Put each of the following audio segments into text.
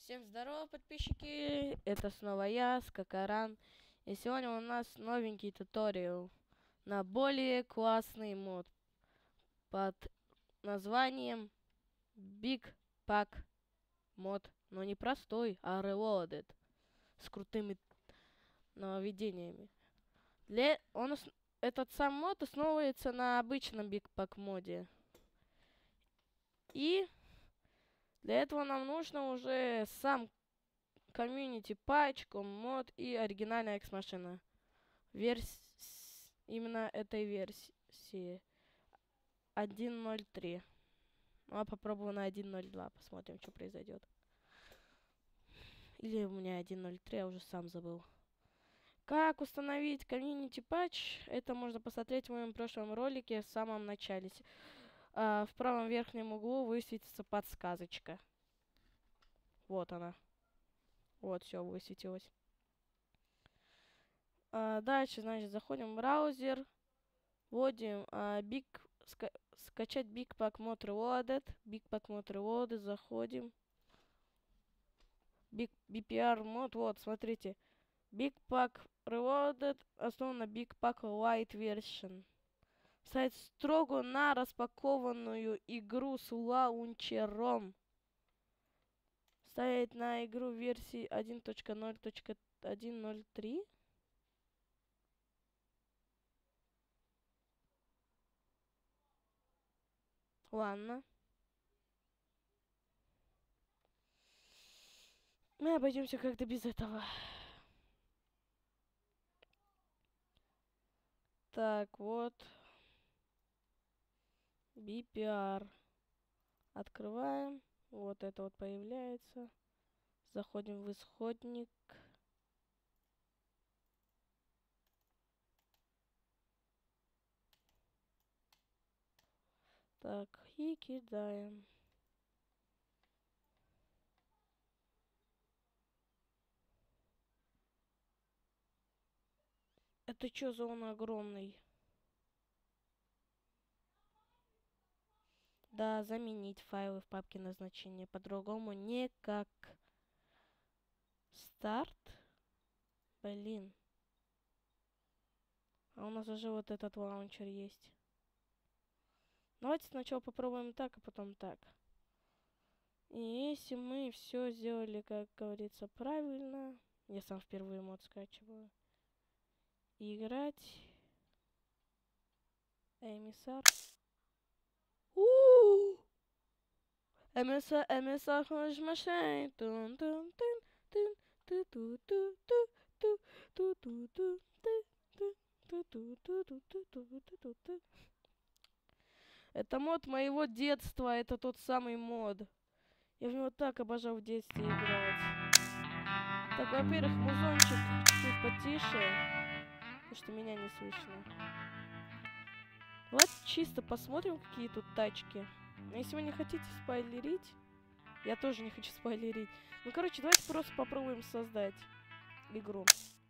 Всем здорово, подписчики! Это снова я, Скакаран. И сегодня у нас новенький туториал на более классный мод под названием Big Pack мод. Но не простой, а Reloaded. С крутыми нововведениями. Этот сам мод основывается на обычном Big Pack моде. И для этого нам нужно уже сам комьюнити патч, мод и оригинальная экс-машина. Именно этой версии 1.03. Ну, а попробую на 1.02. Посмотрим, что произойдет. Или у меня 1.03, я уже сам забыл. Как установить комьюнити патч? Это можно посмотреть в моем прошлом ролике в самом начале. В правом верхнем углу высветится подсказочка. Вот она. Вот, все, высветилось. Дальше, значит, заходим в браузер. Вводим скачать Big Pack Mod Reloaded. Big Pack Mod Reloaded. Заходим. BPR мод. Вот, смотрите. Big Pack Reloaded основан на Big Pack Lite Version. Сайт строго на распакованную игру с лаунчером. Стоит на игру версии 1.0.103. Ладно. Мы обойдемся как-то без этого. Так, вот. BPR. Открываем. Вот это вот появляется. Заходим в исходник. Так, и кидаем. Это что за он огромный? Да, заменить файлы в папке назначения. По-другому никак. Старт. Блин. А у нас уже вот этот лаунчер есть. Давайте сначала попробуем так, а потом так. И если мы все сделали, как говорится, правильно. Я сам впервые мод скачиваю. Играть. Эмиссар. Эмиссар машин. Это мод моего детства, это тот самый мод. Я в него так обожал в детстве играть. Так, во-первых, музончик чуть потише, потому что меня не слышно. Давайте чисто посмотрим, какие тут тачки. Но если вы не хотите спойлерить, я тоже не хочу спойлерить. Ну, короче, давайте просто попробуем создать игру.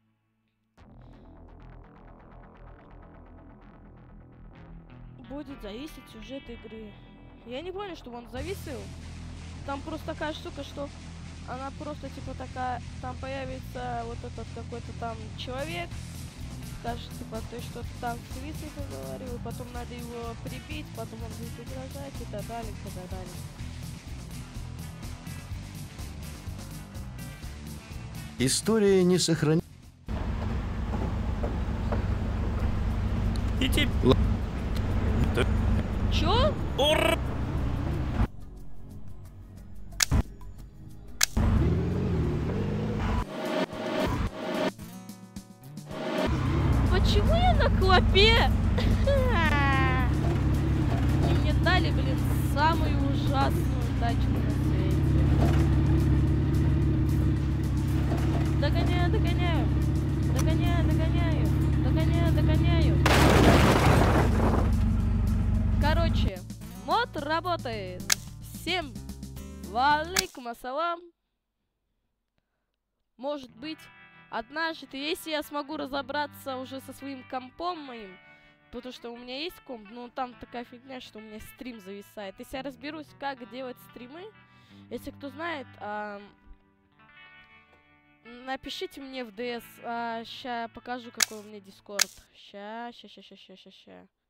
Будет зависеть сюжет игры. Я не понял, чтобы он зависел. Там просто такая штука, что она просто типа такая, там появится вот этот какой-то там человек, скажет типа ты что-то там с Висой поговорил, и потом надо его прибить, потом он будет угрожать и так далее, и так далее. История не сохранит. Иди. Чё? Почему я на клопе? И мне дали, блин, самую ужасную тачку на свете. Догоняю, догоняю. Догоняю, догоняю. Догоняю, догоняю. Короче, мод работает. Всем валейкум ассалам. Может быть, однажды, если я смогу разобраться уже со своим компом моим, потому что у меня есть комп, но там такая фигня, что у меня стрим зависает. Если я разберусь, как делать стримы, если кто знает, напишите мне в ДС. Ща покажу, какой у меня Дискорд. Ща.